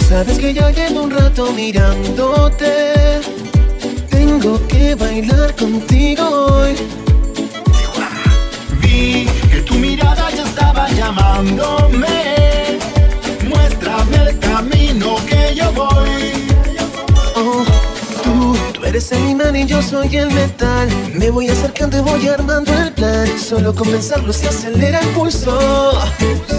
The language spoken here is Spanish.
Sabes que ya llevo un rato mirándote. Tengo que bailar contigo hoy. Vi que tu mirada ya estaba llamándome. Muéstrame el camino que yo voy. Oh, tú eres el imán y yo soy el metal. Me voy acercando y voy armando el plan. Solo con pensarlo se acelera el pulso.